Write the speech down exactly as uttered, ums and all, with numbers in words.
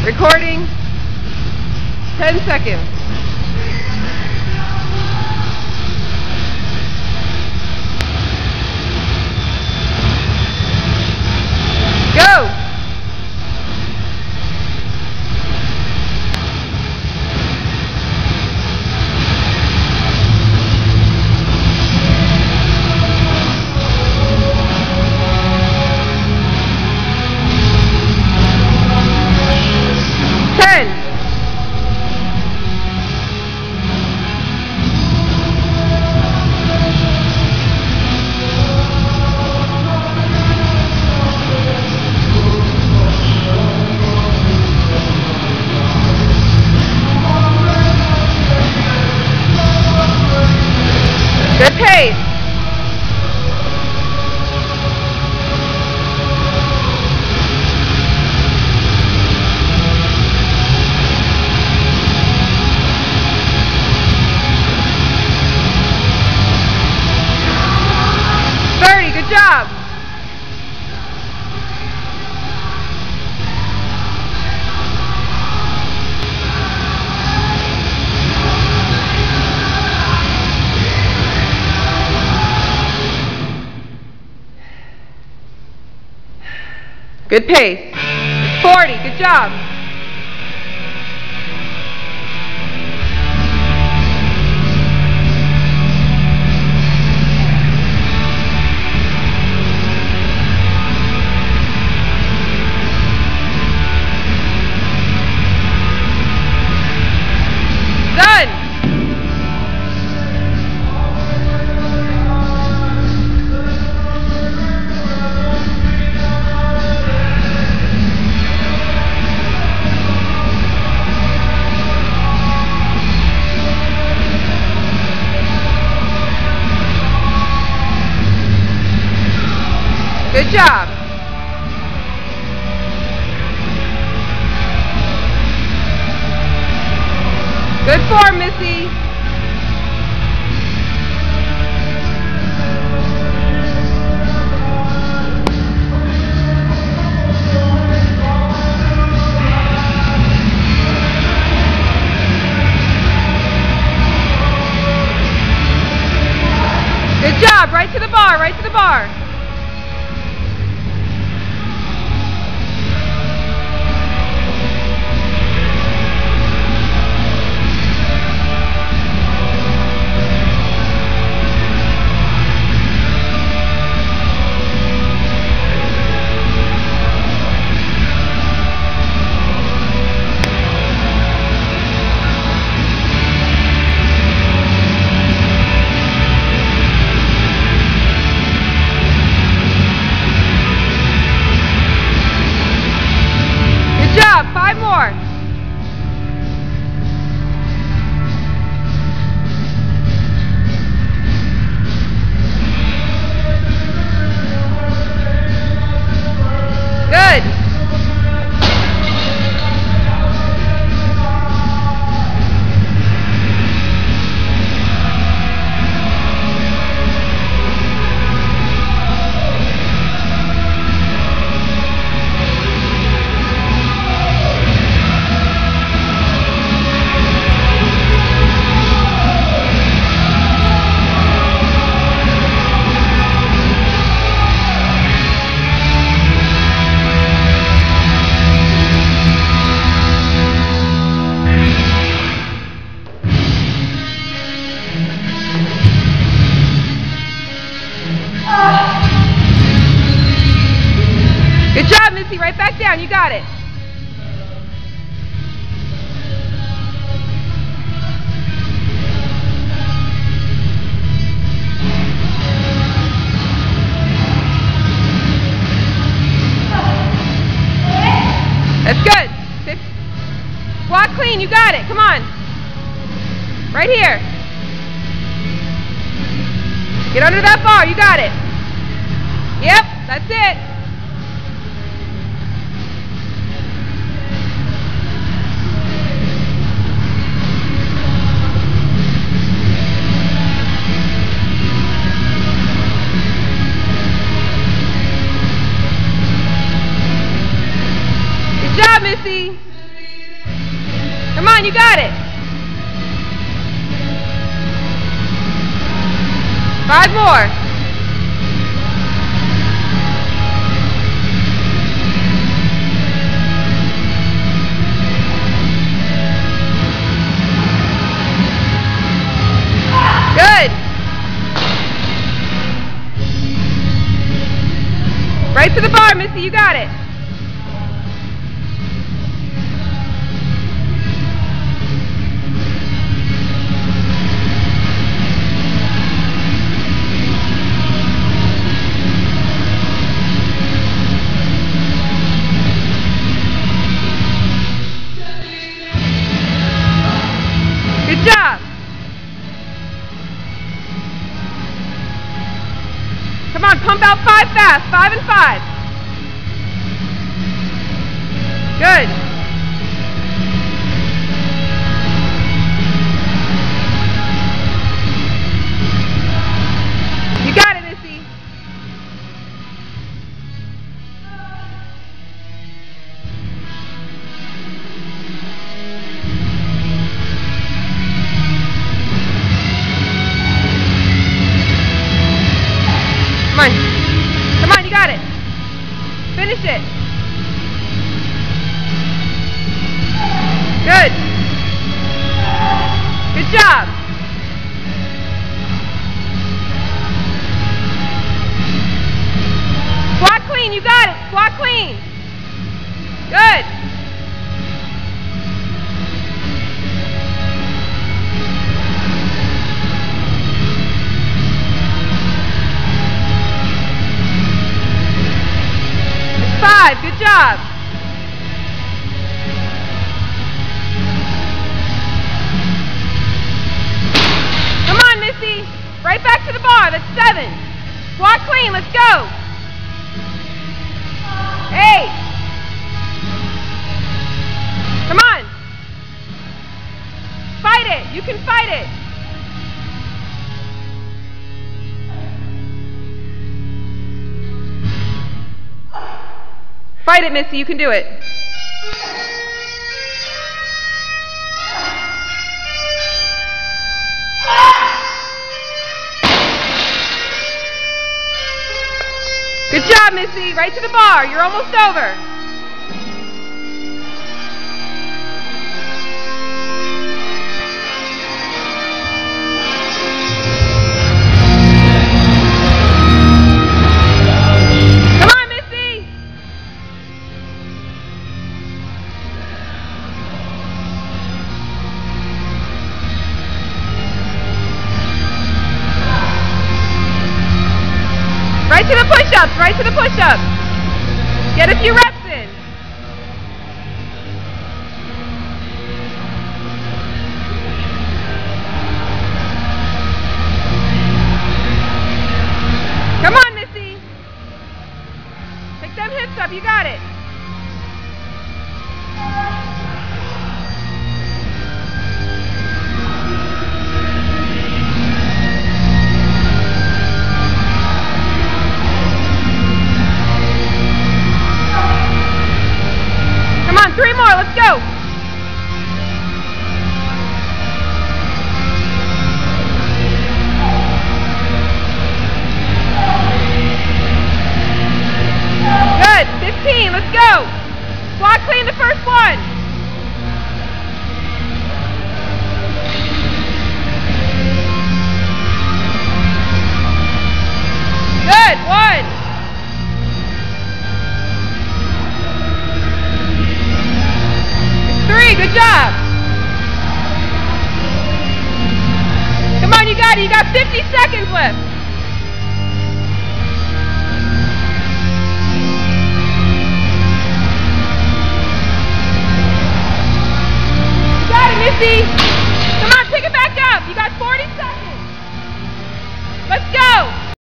Recording. Ten seconds. Go! Ten. Good pace. thirty, good job. Good pace. forty, good job. Done. Good job. Good form, Missy. Good job. Right to the bar, right to the bar. Good job. Five more. Good. Good job, Missy. Right back down. You got it. That's good. Six. Walk clean. You got it. Come on. Right here. Get under that bar. You got it. Yep. That's it. Good job, Missy. Come on, you got it. Five more. Good. Right to the bar, Missy. You got it. Good job. Come on, pump out five fast. Five and five. Good. You got it, Missy. Come on. Come on, you got it. Finish it. Good. Good job. Squat clean, you got it. Squat clean. Good. Five, good job. Come on, Missy. Right back to the bar. That's seven. Squat clean. Let's go. Eight. Come on. Fight it. You can fight it. Fight it, Missy. You can do it. Good job, Missy. Right to the bar. You're almost over. Right to the push-ups, right to the push-ups. Get a few reps in. Come on, Missy. Pick them hips up, you got it. Three more, let's go. Good, fifteen, let's go. Squat clean the first one. Good, one. Three, good job. Come on, you got it. You got fifty seconds left. You got it, Missy. Come on, pick it back up. You got forty seconds. Let's go.